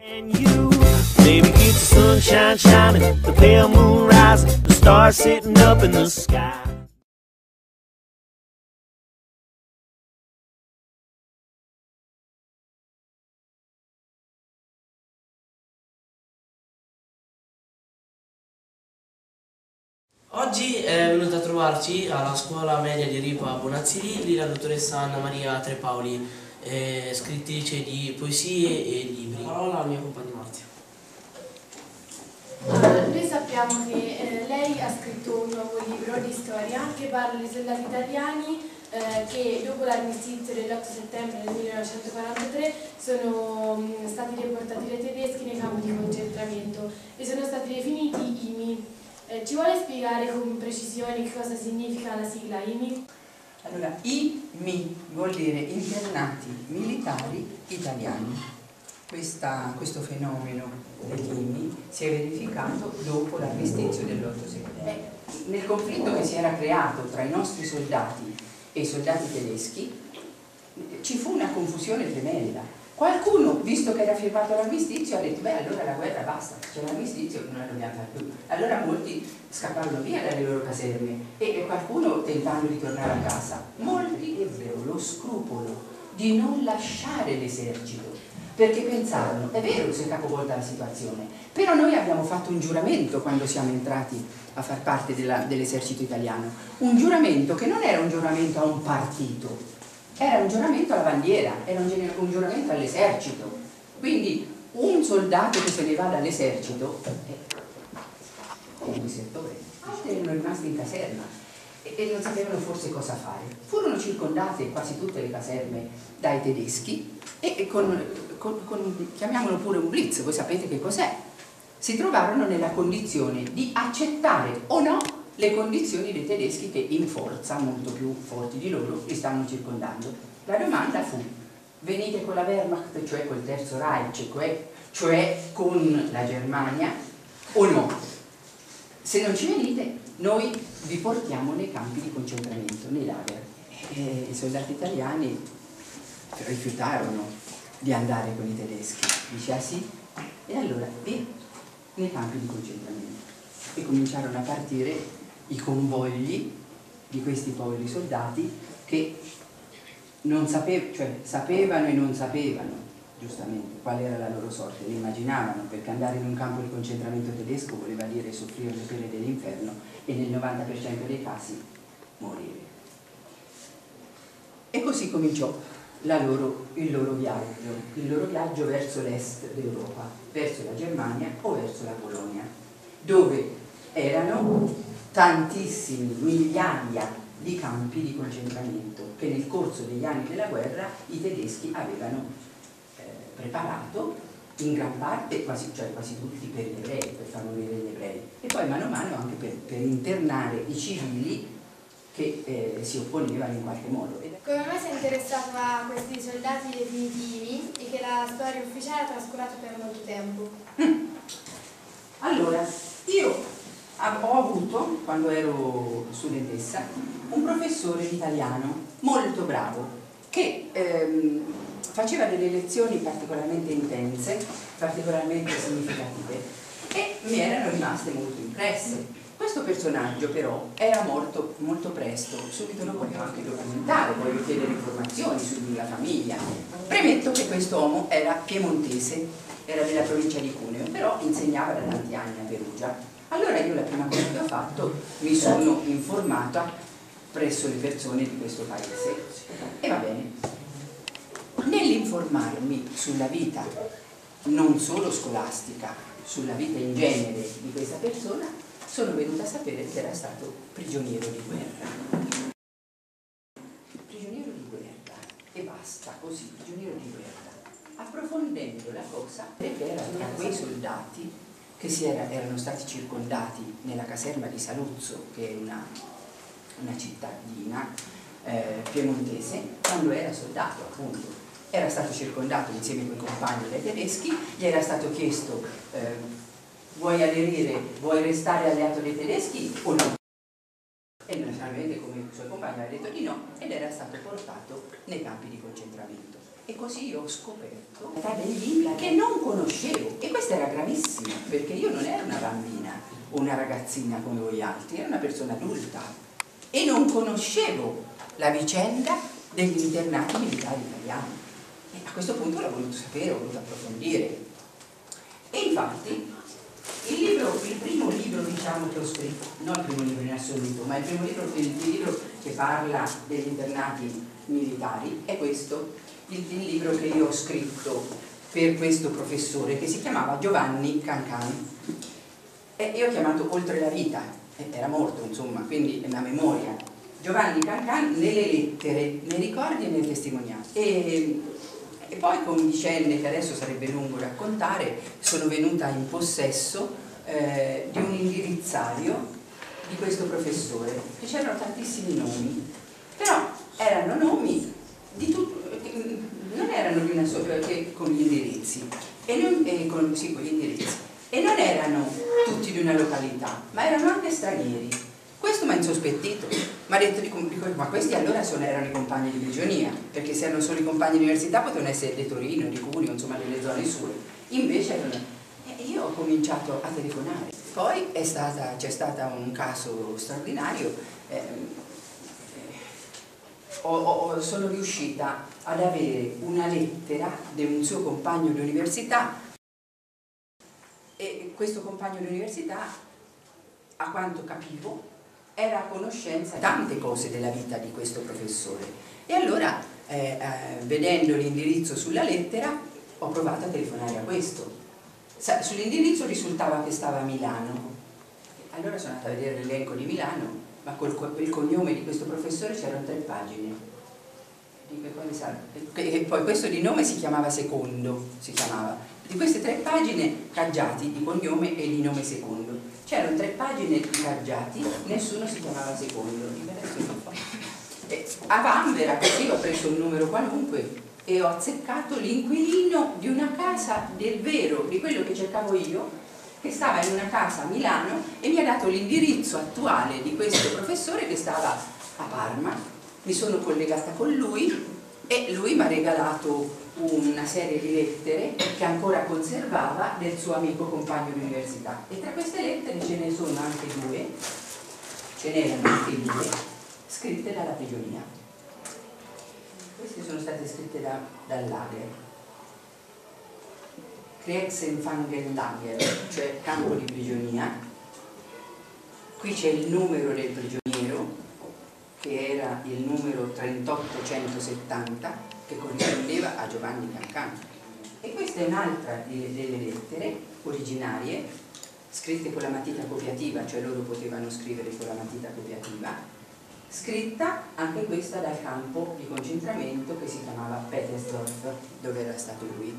And you, baby, keep the sunshine shining, the pale moon rising, the stars sitting up in the sky. Oggi è venuta a trovarci alla scuola media di Ripa Bonazzilli la dottoressa Anna Maria Trepaoli, scrittrice di poesie e libri. La parola al mio compagno Marzio. Noi sappiamo che lei ha scritto un nuovo libro di storia che parla di soldati italiani che dopo l'armistizio dell'8 settembre del 1943 sono stati deportati dai tedeschi nei campi di concentramento e sono stati definiti IMI. Ci vuole spiegare con precisione che cosa significa la sigla IMI? Allora, IMI vuol dire internati militari italiani. Questo fenomeno degli IMI si è verificato dopo l'armistizio dell'8 settembre. Nel conflitto che si era creato tra i nostri soldati e i soldati tedeschi ci fu una confusione tremenda. Qualcuno, visto che era firmato l'armistizio, ha detto beh allora la guerra basta, c'è l'armistizio, non la dobbiamo fare più. Allora molti scapparono via dalle loro caserme e qualcuno tentando di tornare a casa. Molti ebbero lo scrupolo di non lasciare l'esercito perché pensarono, è vero, si è capovolta la situazione, però noi abbiamo fatto un giuramento quando siamo entrati a far parte dell'esercito italiano, un giuramento che non era un giuramento a un partito, era un giuramento alla bandiera, era un giuramento all'esercito. Quindi un soldato che se ne va dall'esercito è un disertore. Altri erano rimasti in caserma e non sapevano forse cosa fare. Furono circondate quasi tutte le caserme dai tedeschi e chiamiamolo pure un blitz, voi sapete che cos'è. Si trovarono nella condizione di accettare o no le condizioni dei tedeschi che in forza, molto più forti di loro, li stavano circondando. La domanda fu, venite con la Wehrmacht, cioè col Terzo Reich, cioè con la Germania, o no? Se non ci venite, noi vi portiamo nei campi di concentramento, nei lager. E i soldati italiani rifiutarono di andare con i tedeschi. Dice, ah sì? E allora, nei campi di concentramento. E cominciarono a partire i convogli di questi poveri soldati che non sapevano e non sapevano giustamente qual era la loro sorte, le immaginavano, perché andare in un campo di concentramento tedesco voleva dire soffrire le pene dell'inferno e nel 90% dei casi morire. E così cominciò il loro viaggio verso l'est d'Europa, verso la Germania o verso la Polonia, dove erano tantissimi, migliaia di campi di concentramento che nel corso degli anni della guerra i tedeschi avevano preparato in gran parte, quasi tutti per gli ebrei, per far morire gli ebrei, e poi mano a mano anche per internare i civili che si opponevano in qualche modo. Come mai si è interessato a questi soldati definitivi e che la storia ufficiale ha trascurato per molto tempo? Allora, io ho avuto, quando ero studentessa, un professore di italiano molto bravo che faceva delle lezioni particolarmente intense, particolarmente significative e mi erano rimaste molto impresse. Questo personaggio però era morto molto presto, subito lo voglio anche documentare, voglio chiedere informazioni sulla famiglia. Premetto che quest'uomo era piemontese, era della provincia di Cuneo, però insegnava da tanti anni a Perugia. Allora io la prima cosa che ho fatto, mi sono informata presso le persone di questo paese e va bene. Nell'informarmi sulla vita, non solo scolastica, sulla vita in genere di questa persona, sono venuta a sapere che era stato prigioniero di guerra. Prigioniero di guerra, e basta, così, prigioniero di guerra. Approfondendo la cosa, perché era tra quei soldati che erano stati circondati nella caserma di Saluzzo, che è una cittadina piemontese, quando era soldato appunto. Era stato circondato insieme con i compagni dai tedeschi, gli era stato chiesto vuoi aderire, vuoi restare alleato dei tedeschi o no? E naturalmente come i suoi compagni aveva detto di no ed era stato portato nei campi di concentramento. E così ho scoperto tra degli IMI che non conoscevo. una ragazzina come voi altri, ero una persona adulta e non conoscevo la vicenda degli internati militari italiani. E a questo punto l'ho voluto sapere, ho voluto approfondire. E infatti il primo libro, diciamo, che ho scritto, non il primo libro in assoluto, ma il libro che parla degli internati militari è questo, il libro che io ho scritto per questo professore che si chiamava Giovanni Cancan. E io ho chiamato Oltre la vita, era morto insomma, quindi è una memoria. Giovanni Cancan nelle lettere, nei ricordi e nelle testimonianze. E poi con vicende che adesso sarebbe lungo raccontare, sono venuta in possesso di un indirizzario di questo professore, che c'erano tantissimi nomi, però erano nomi di non erano di una sola, con gli indirizzi, con gli indirizzi, e non erano tutti di una località, ma erano anche stranieri. Questo mi ha insospettito, mi ha detto, ma questi allora erano i compagni di prigionia, perché se erano solo i compagni di università potevano essere di Torino, di Cuneo, insomma delle zone sue. Invece io ho cominciato a telefonare. Poi c'è stato un caso straordinario, sono riuscita ad avere una lettera di un suo compagno di università, e questo compagno di università, a quanto capivo, era a conoscenza di tante cose della vita di questo professore. E allora, vedendo l'indirizzo sulla lettera, ho provato a telefonare a questo. Sull'indirizzo risultava che stava a Milano. Allora sono andata a vedere l'elenco di Milano, ma col cognome di questo professore c'erano 3 pagine. E poi questo di nome si chiamava Secondo, Di queste 3 pagine Caggiati di cognome e di nome Secondo. C'erano 3 pagine di Caggiati, nessuno si chiamava Secondo. E a vanvera, così ho preso un numero qualunque e ho azzeccato l'inquilino di una casa del vero, di quello che cercavo io, che stava in una casa a Milano, e mi ha dato l'indirizzo attuale di questo professore che stava a Parma. Mi sono collegata con lui e lui mi ha regalato una serie di lettere che ancora conservava del suo amico compagno di università, e tra queste lettere ce ne sono anche 2, ce n'erano anche 2 scritte dalla prigionia. Queste sono state scritte dal lager, Kriegsgefangenenlager, cioè campo di prigionia. Qui c'è il numero del prigioniero, che era il numero 3870, che corrispondeva a Giovanni Cancan. E questa è un'altra delle lettere originarie, scritte con la matita copiativa, cioè loro potevano scrivere con la matita copiativa, scritta anche questa dal campo di concentramento che si chiamava Petersdorf, dove era stato lui.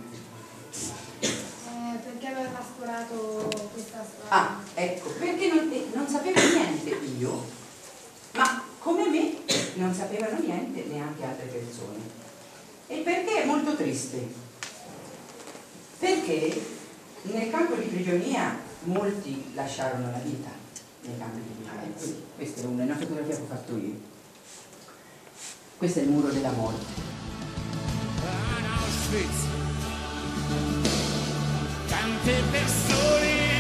Perché aveva trascurato questa storia? Ah, ecco, perché non sapevo niente io, ma come me non sapevano niente neanche altre persone. E perché è molto triste? Perché nel campo di prigionia molti lasciarono la vita nei campi di prigionia. Questa è una fotografia che ho fatto io. Questo è il muro della morte. Tante persone,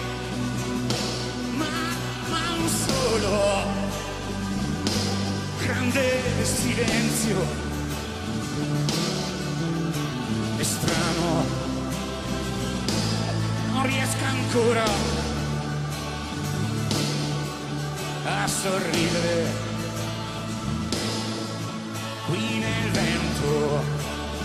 ma un solo grande silenzio, è strano, non riesco ancora a sorridere qui nel vento.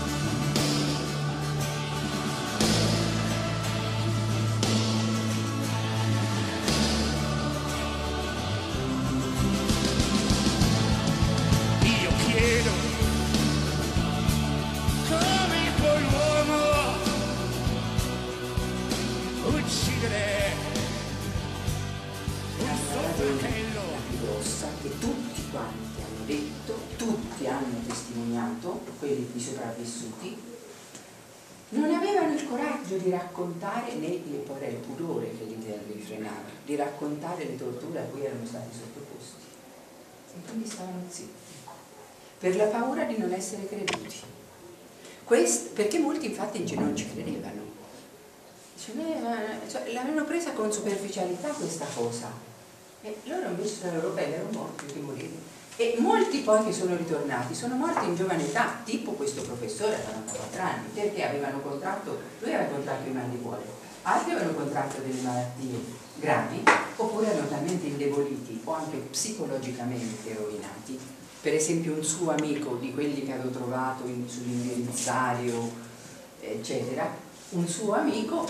Che tutti quanti hanno detto, tutti hanno testimoniato, quelli di sopravvissuti, non avevano il coraggio di raccontare, né poi era il pudore che li frenava, di raccontare le torture a cui erano stati sottoposti. E quindi stavano zitti, per la paura di non essere creduti. Perché molti infatti non ci credevano. l'avevano presa con superficialità questa cosa. E loro invece sono europei, erano morti di morire. E molti poi che sono ritornati sono morti in giovane età, tipo questo professore a 44 anni, perché avevano contratto, lui aveva contratto il mal di cuore, altri avevano contratto delle malattie gravi, oppure erano talmente indeboliti o anche psicologicamente rovinati. Per esempio un suo amico di quelli che avevo trovato sull'indirizzario, eccetera, un suo amico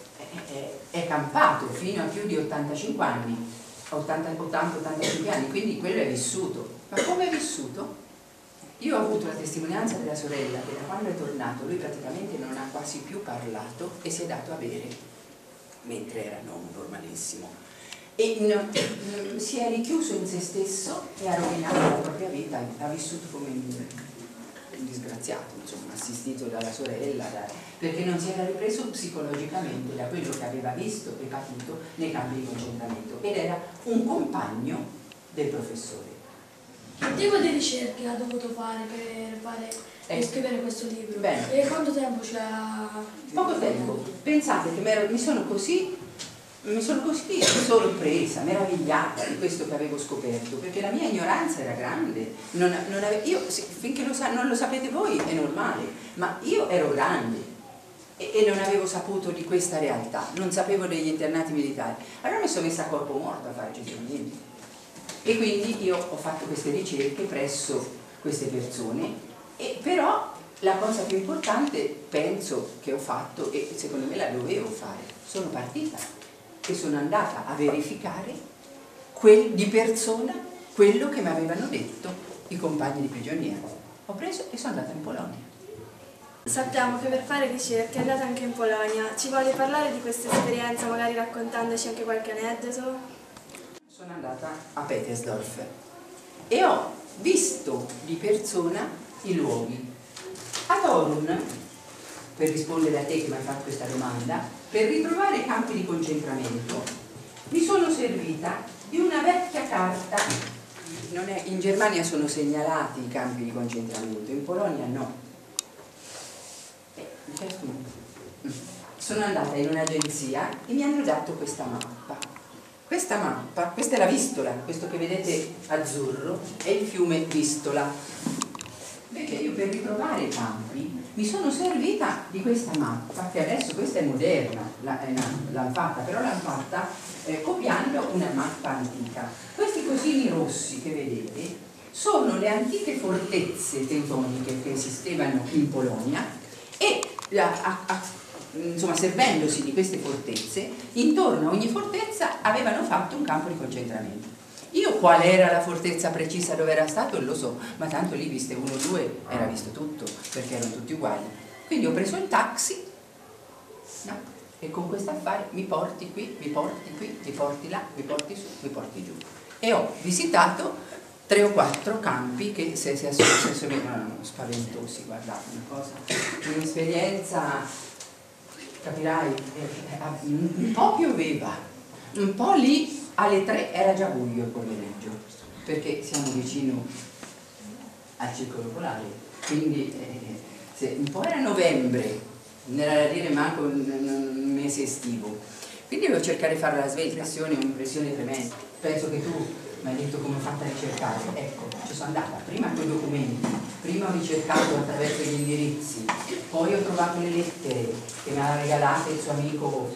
è campato fino a più di 85 anni, 80-85 anni, quindi quello è vissuto. Ma come è vissuto? Io ho avuto la testimonianza della sorella che da quando è tornato lui praticamente non ha quasi più parlato e si è dato a bere, mentre era non normalissimo. E si è richiuso in se stesso e ha rovinato la propria vita, ha vissuto come un disgraziato, insomma, assistito dalla sorella, perché non si era ripreso psicologicamente da quello che aveva visto e patito nei campi di concentramento, ed era un compagno del professore. Che tipo di ricerche ha dovuto fare per scrivere questo libro? Bene. E quanto tempo c'era? Poco tempo. Pensate che mi sono così sorpresa, meravigliata di questo che avevo scoperto, perché la mia ignoranza era grande. Finché non lo sapete voi è normale, ma io ero grande e non avevo saputo di questa realtà, non sapevo degli internati militari. Allora mi sono messa a corpo morto a fare gestionamenti. E quindi io ho fatto queste ricerche presso queste persone, però la cosa più importante penso che ho fatto, e secondo me la dovevo fare, sono partita e sono andata a verificare di persona quello che mi avevano detto i compagni di prigionia. Ho preso e sono andata in Polonia. Sappiamo che per fare ricerche è andata anche in Polonia. Ci vuole parlare di questa esperienza, magari raccontandoci anche qualche aneddoto? Sono andata a Petersdorf e ho visto di persona i luoghi. A Torun, per rispondere a te che mi hai fatto questa domanda, per ritrovare i campi di concentramento mi sono servita di una vecchia carta. In Germania sono segnalati i campi di concentramento, in Polonia no. Sono andata in un'agenzia e mi hanno dato questa mappa. Questa mappa, questa è la Vistola, questo che vedete azzurro è il fiume Vistola. Perché io per ritrovare i campi mi sono servita di questa mappa, che adesso questa è moderna, l'hanno fatta, però l'hanno fatta copiando una mappa antica. Questi cosini rossi che vedete sono le antiche fortezze teutoniche che esistevano in Polonia e insomma, servendosi di queste fortezze, intorno a ogni fortezza avevano fatto un campo di concentramento. Io qual era la fortezza precisa dove era stato non lo so, ma tanto lì viste 1 o 2 era visto tutto, perché erano tutti uguali. Quindi ho preso il taxi, no? E con questo affare mi porti qui, mi porti qui, mi porti là, mi porti su, mi porti giù. E ho visitato 3 o 4 campi che se erano spaventosi, guardate, un'esperienza, capirai, un po' pioveva, un po' lì alle 3 era già buio il pomeriggio, perché siamo vicino al circolo polare, quindi un po' era novembre, non era da dire manco un mese estivo, quindi devo cercare di fare la sveglia, un'impressione tremenda. Penso che tu mi hai detto come ho fatto a ricercare, ecco, ci sono andata prima con i documenti, prima ho ricercato attraverso gli indirizzi, poi ho trovato le lettere che mi aveva regalate il suo amico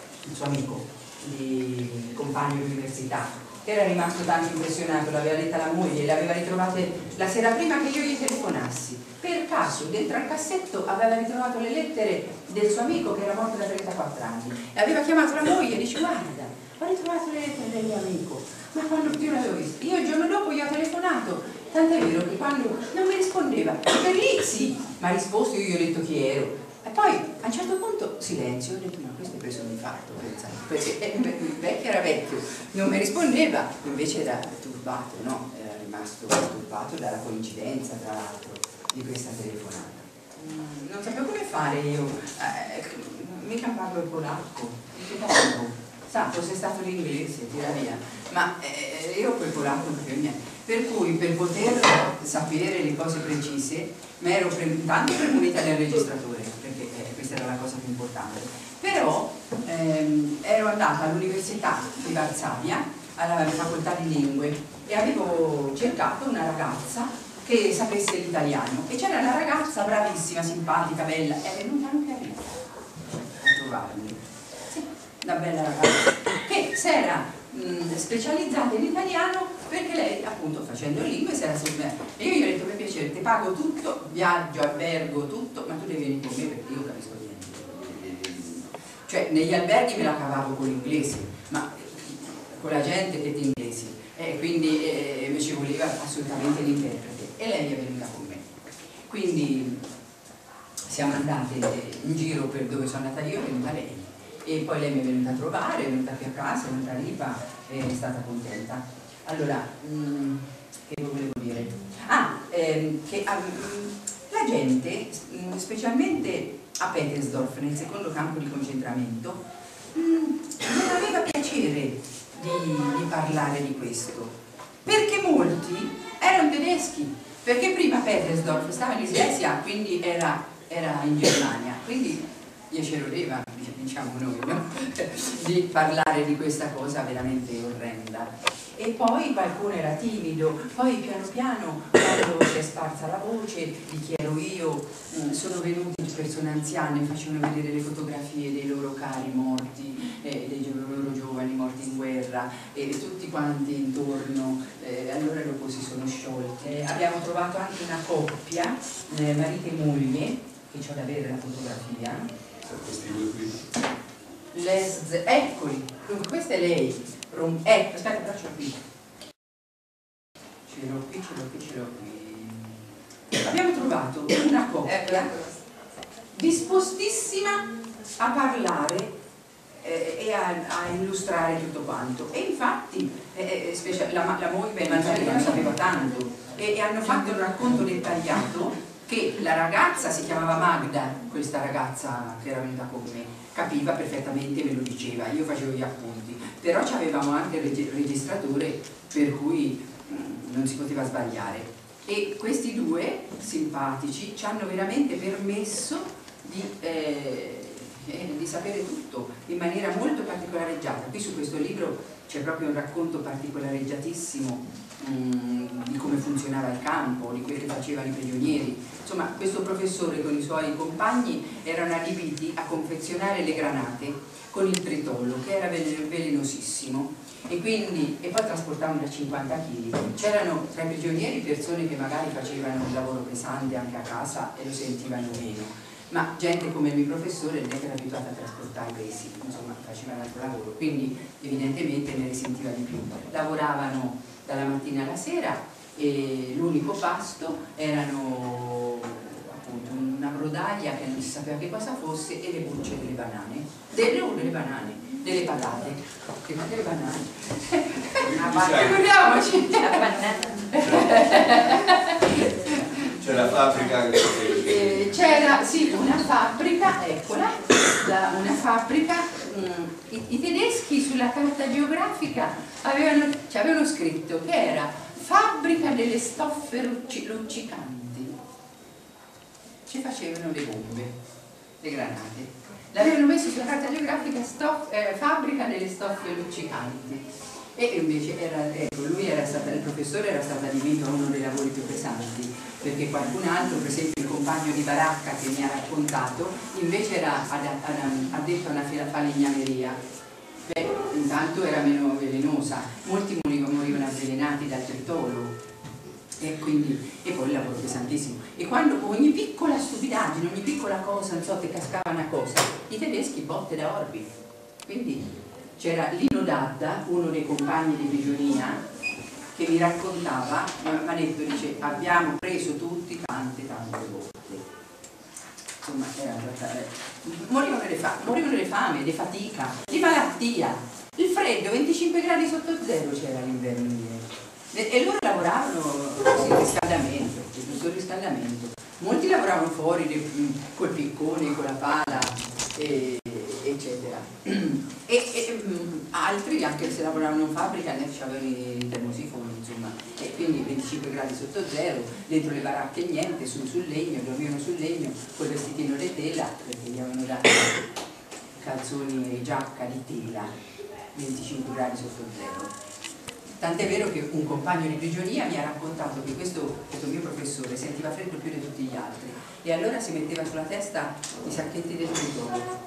di compagno di università, che era rimasto tanto impressionato, l'aveva letta la moglie, le aveva ritrovate la sera prima che io gli telefonassi. Per caso dentro al cassetto aveva ritrovato le lettere del suo amico che era morto da 34 anni e aveva chiamato la moglie e dice: guarda, ho ritrovato le lettere del mio amico, ma quando più l'avevo visto? Io il giorno dopo gli ho telefonato, tant'è vero che quando non mi rispondeva, per lì sì, mi ha risposto, io gli ho detto chi ero. E poi a un certo punto silenzio, ho detto no, questo è preso un infarto, perché il vecchio era vecchio, non mi rispondeva, invece era turbato, no? Era rimasto turbato dalla coincidenza, tra l'altro, di questa telefonata. Non sapevo come fare io, mica parlo il polacco, sa, fosse stato l'inglese, tira via, ma io quel polacco non capivo niente. Per cui per poter sapere le cose precise mi ero tanto premunita del registratore, perché questa era la cosa più importante, però ero andata all'Università di Varsavia, alla facoltà di lingue, e avevo cercato una ragazza che sapesse l'italiano, e c'era una ragazza bravissima, simpatica, bella, è venuta anche a Rita a trovarmi. Sì, una bella ragazza che si era specializzata in italiano, perché lei appunto facendo lingue si era e io gli ho detto: per piacere, ti pago tutto, viaggio, albergo, tutto, ma tu devi venire con me perché io capisco niente. Cioè negli alberghi me la cavavo con l'inglese, ma con la gente e di inglesi, quindi ci voleva assolutamente l'interprete, e lei è venuta con me. Quindi siamo andate in giro per dove sono andata io, è venuta lei, e poi lei mi è venuta a trovare, è venuta qui a casa, è venuta a Ripa, e è stata contenta. Allora, che volevo dire? Che la gente, specialmente a Petersdorf, nel secondo campo di concentramento, non aveva piacere di parlare di questo, perché molti erano tedeschi, perché prima Petersdorf stava in Slesia, quindi era in Germania, quindi gli ci rodeva, diciamo noi, no? Di parlare di questa cosa veramente orrenda. E poi qualcuno era timido, poi piano piano, quando si è sparsa la voce di chi ero io, sono venuti persone anziane, facevano vedere le fotografie dei loro cari morti, dei loro giovani morti in guerra, e tutti quanti intorno, allora dopo si sono sciolte. Abbiamo trovato anche una coppia, marito e moglie, che c'ho da vedere la fotografia. Questi due qui. Eccoli, questa è lei. Aspetta, braccio qui. Ce l'ho qui. Abbiamo trovato una coppia dispostissima a parlare e a illustrare tutto quanto. E infatti la moglie non sapeva tanto, e hanno fatto un racconto dettagliato, che la ragazza si chiamava Magda, questa ragazza che era venuta con me, capiva perfettamente, me lo diceva, io facevo gli appunti, però avevamo anche il registratore, per cui non si poteva sbagliare. E questi due simpatici ci hanno veramente permesso di sapere tutto in maniera molto particolareggiata. Qui su questo libro c'è proprio un racconto particolareggiatissimo di come funzionava il campo, di quello che facevano i prigionieri. Insomma, questo professore con i suoi compagni erano adibiti a confezionare le granate con il tritolo, che era velenosissimo, e poi trasportavano da 50 kg. C'erano tra i prigionieri persone che magari facevano un lavoro pesante anche a casa e lo sentivano meno, ma gente come il mio professore non era abituata a trasportare pesi, insomma facevano altro lavoro, quindi evidentemente ne risentiva di più. Lavoravano dalla mattina alla sera, e l'unico pasto erano appunto una brodaglia che non si sapeva che cosa fosse, e le bucce delle banane, delle patate, delle banane. Figuriamoci! C'è la fabbrica c'era, sì, una fabbrica, eccola, una fabbrica. I tedeschi sulla carta geografica ci avevano scritto che era fabbrica delle stoffe luccicanti. Ci facevano le bombe, le granate. L'avevano messo sulla carta geografica fabbrica delle stoffe luccicanti. E invece il professore era stato adibito a uno dei lavori più pesanti, perché qualcun altro, per esempio il compagno di baracca che mi ha raccontato, invece era addetto a una falegnameria. Intanto era meno velenosa, molti morivano avvelenati dal tritolo, e poi il lavoro pesantissimo. E quando ogni piccola stupidaggine, ogni piccola cosa, non so, che cascava una cosa, i tedeschi botte da orbi. Quindi c'era Lino Dadda, uno dei compagni di prigionia, che mi raccontava, mi ha detto, dice, abbiamo preso tutti tante botte. Insomma, morivano di fame, di fatica, di malattia. Il freddo, 25 gradi sotto zero c'era l'inverno lì. E loro lavoravano così, riscaldamento, tutto il riscaldamento. Molti lavoravano fuori col piccone, con la pala, eccetera. E altri, anche se lavoravano in fabbrica, ne avevano i termosifoni, insomma, e quindi 25 gradi sotto zero, dentro le baracche niente, sul legno, dormivano sul legno, col vestitino di tela, perché gli avevano dato calzoni e giacca di tela, 25 gradi sotto zero. Tant'è vero che un compagno di prigionia mi ha raccontato che questo mio professore sentiva freddo più di tutti gli altri e allora si metteva sulla testa i sacchetti del fritore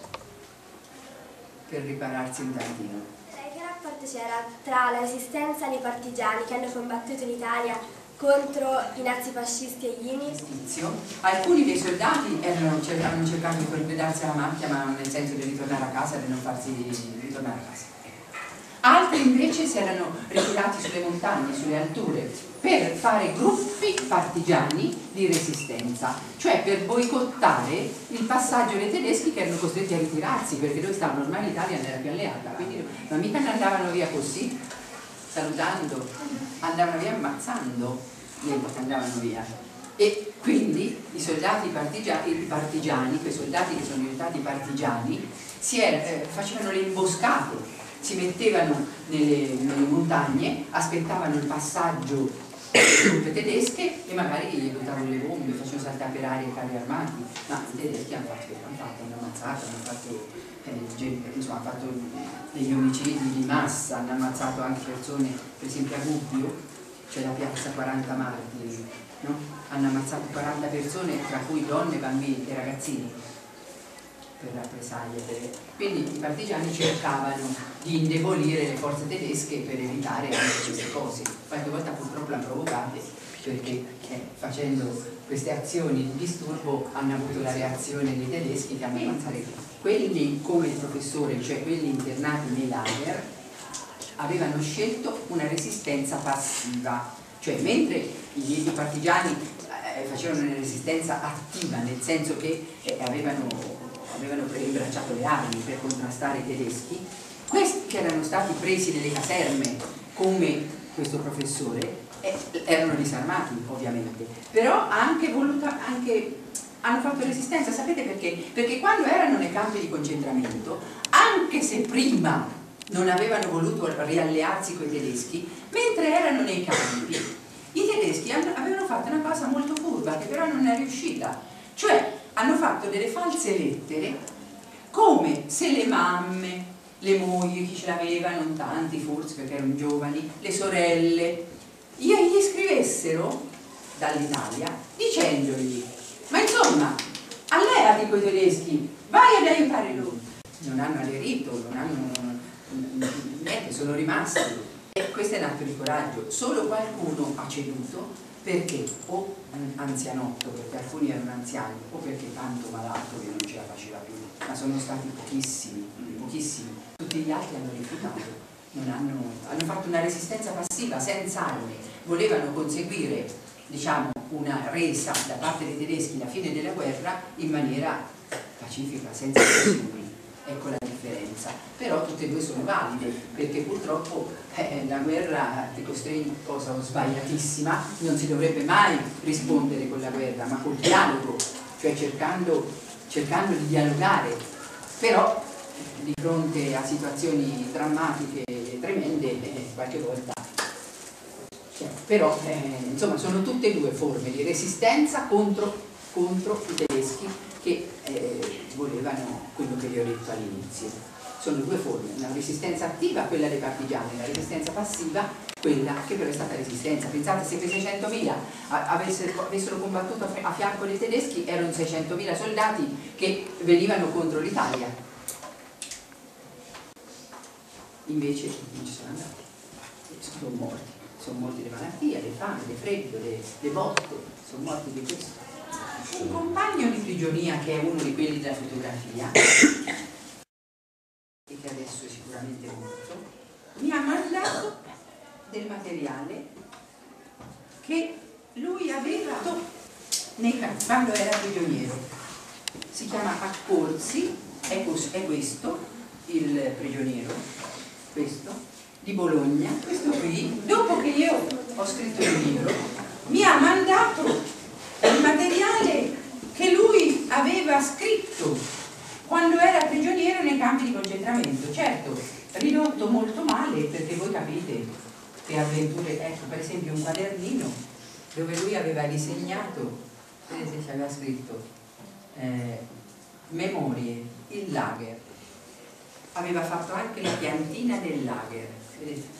per ripararsi un tantino. Che rapporto c'era tra la resistenza dei partigiani che hanno combattuto in Italia contro i nazifascisti e gli INI? Alcuni dei soldati hanno cercato di corredarsi alla macchia, ma nel senso di ritornare a casa e di non farsi ritornare a casa. Altri invece si erano ritirati sulle montagne, sulle alture, per fare gruppi partigiani di resistenza, cioè per boicottare il passaggio dei tedeschi che erano costretti a ritirarsi, perché dove stavano ormai l'Italia non era più alleata, quindi ma mica ne andavano via così, salutando, andavano via ammazzando, mentre andavano via. E quindi i soldati partigiani, quei soldati che sono diventati partigiani, facevano le imboscate, si mettevano nelle montagne, aspettavano il passaggio delle truppe tedesche e magari gli buttavano le bombe, facevano saltare per aria i carri armati, ma i tedeschi hanno ammazzato, hanno fatto degli omicidi di massa, hanno ammazzato anche persone, per esempio a Gubbio, c'è la piazza 40 Martiri, no? Hanno ammazzato 40 persone, tra cui donne, bambini e ragazzini, per rappresaglie. Quindi i partigiani cercavano di indebolire le forze tedesche per evitare anche queste cose. Qualche volta purtroppo l'hanno provocate perché facendo queste azioni di disturbo hanno avuto la reazione dei tedeschi che hanno ammazzato. Quelli come il professore, cioè quelli internati nei lager, avevano scelto una resistenza passiva, cioè mentre i partigiani facevano una resistenza attiva, nel senso che avevano imbracciato le armi per contrastare i tedeschi, questi che erano stati presi nelle caserme come questo professore erano disarmati ovviamente, però hanno fatto resistenza. Sapete perché? Perché quando erano nei campi di concentramento, anche se prima non avevano voluto riallearsi con i tedeschi, mentre erano nei campi i tedeschi avevano fatto una cosa molto furba che però non è riuscita, cioè hanno fatto delle false lettere come se le mamme, le mogli, chi ce l'aveva, non tanti forse perché erano giovani, le sorelle, gli scrivessero dall'Italia dicendogli: ma insomma, alleati con i tedeschi, vai ad aiutare loro. Non hanno aderito, non hanno niente, sono rimasti. E questo è un atto di coraggio. Solo qualcuno ha ceduto perché o anzianotto, perché alcuni erano anziani, o perché tanto malato che non ce la faceva più, ma sono stati pochissimi, pochissimi. Tutti gli altri hanno rifiutato, hanno fatto una resistenza passiva, senza armi, volevano conseguire, diciamo, una resa da parte dei tedeschi, la fine della guerra, in maniera pacifica, senza pressioni. Ecco la differenza. Però tutte e due sono valide, perché purtroppo la guerra ti costringe, cosa sbagliatissima, non si dovrebbe mai rispondere con la guerra, ma col dialogo, cioè cercando di dialogare. Però di fronte a situazioni drammatiche e tremende, qualche volta però insomma sono tutte e due forme di resistenza contro i tedeschi che volevano quello che vi ho detto all'inizio. Sono due forme, una resistenza attiva, quella dei partigiani, la resistenza passiva, quella che però è stata resistenza. Pensate, se quei 600.000 avessero combattuto a fianco dei tedeschi, erano 600.000 soldati che venivano contro l'Italia. Invece non ci sono andati, sono morti le malattie, le fame, le freddo, le botte, sono morti di questo. Un compagno di prigionia, che è uno di quelli della fotografia e che adesso è sicuramente morto, mi ha mandato del materiale che lui aveva quando era prigioniero. Si chiama Accorsi, è questo il prigioniero, questo di Bologna, questo qui. Dopo che io ho scritto il libro, mi ha mandato il materiale che lui aveva scritto quando era prigioniero nei campi di concentramento, certo ridotto molto male, perché voi capite che avventure. Ecco, per esempio un quadernino dove lui aveva disegnato, vedete, ci aveva scritto memorie, il lager, aveva fatto anche la piantina del lager, vedete?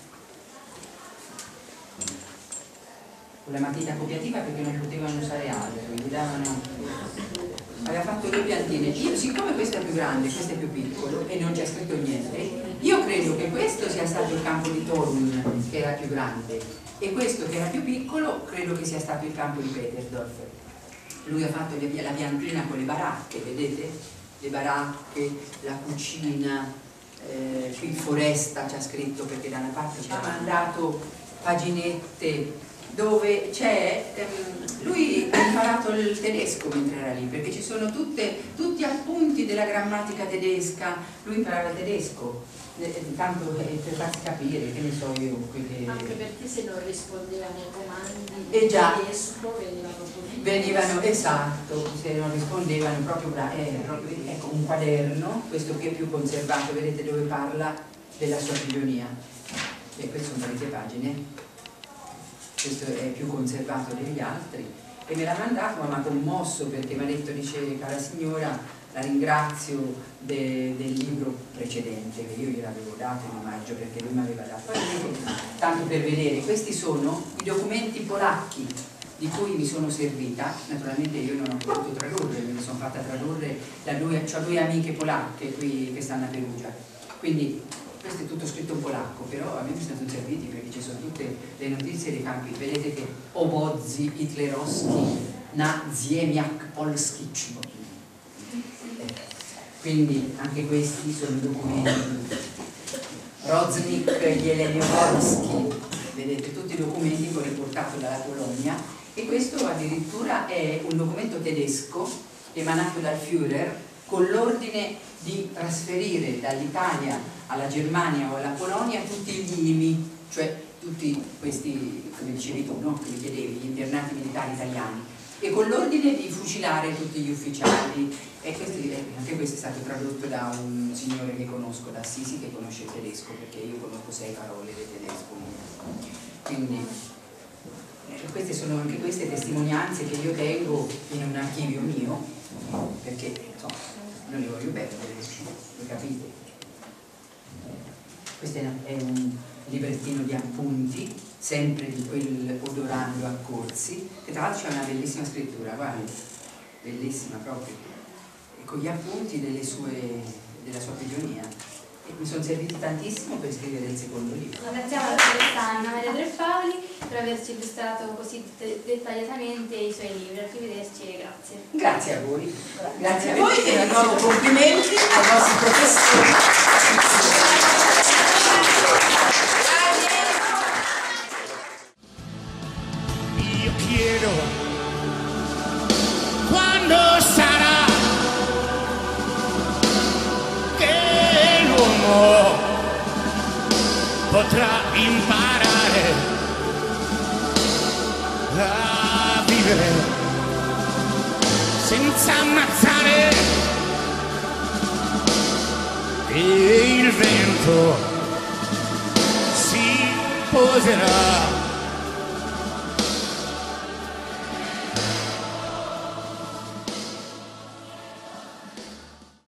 Con la matita copiativa perché non potevano usare altro, quindi aveva fatto 2 piantine. Io, siccome questo è più grande, questo è più piccolo e non c'è scritto niente, io credo che questo sia stato il campo di Torun, che era più grande, e questo che era più piccolo credo che sia stato il campo di Petersdorf. Lui ha fatto la piantina con le baracche, vedete? Le baracche, la cucina, qui foresta c'ha scritto, perché da una parte ci ha mandato paginette dove c'è, lui ha imparato il tedesco mentre era lì, perché ci sono tutti appunti della grammatica tedesca, lui imparava il tedesco, tanto per farsi capire, che ne so io. Anche perché se non rispondevano ai comandi in tedesco venivano, esatto, se non rispondevano proprio ecco un quaderno, questo qui è più conservato, vedete dove parla della sua prigionia, e queste sono parecchie pagine. Questo è più conservato degli altri e me l'ha mandato, ma mi ha commosso perché mi ha detto, dice, cara signora, la ringrazio del libro precedente che io gliel'avevo dato in omaggio perché lui mi aveva dato. Tanto per vedere, questi sono i documenti polacchi di cui mi sono servita, naturalmente io non ho potuto tradurre, me ne sono fatta tradurre ho 2 amiche polacche qui che stanno a Perugia, quindi questo è tutto scritto in polacco, però a me mi sono serviti perché ci sono tutte le notizie dei campi. Vedete che obozzi hitlerowski na ziemiach polskich. Quindi anche questi sono documenti. Roznik Jeleniowski, vedete tutti i documenti che ho riportato dalla Polonia, e questo addirittura è un documento tedesco emanato dal Führer con l'ordine di trasferire dall'Italia alla Germania o alla Polonia tutti gli IMI, cioè tutti questi, come dicevi tu, no? Che mi chiedevi, gli internati militari italiani, e con l'ordine di fucilare tutti gli ufficiali, e anche questo è stato tradotto da un signore che conosco da Assisi, che conosce il tedesco, perché io conosco 6 parole del tedesco. Quindi queste sono anche queste testimonianze che io tengo in un archivio mio, perché insomma non li voglio perdere, lo capite? Questo è un librettino di appunti, sempre di quel Odorando a Corsi, che tra l'altro c'è una bellissima scrittura, guarda, bellissima proprio, e con gli appunti della sua prigionia. E mi sono serviti tantissimo per scrivere il secondo libro. Ringraziamo la dottoressa Anna Maria Treppaoli per averci illustrato così dettagliatamente i suoi libri. Arrivederci e grazie. Grazie a voi. Grazie a voi e di nuovo complimenti ai vostri professori. Io chiedo quando sarà che l'uomo potrà imparare a vivere senza ammazzare, e il vento si poserà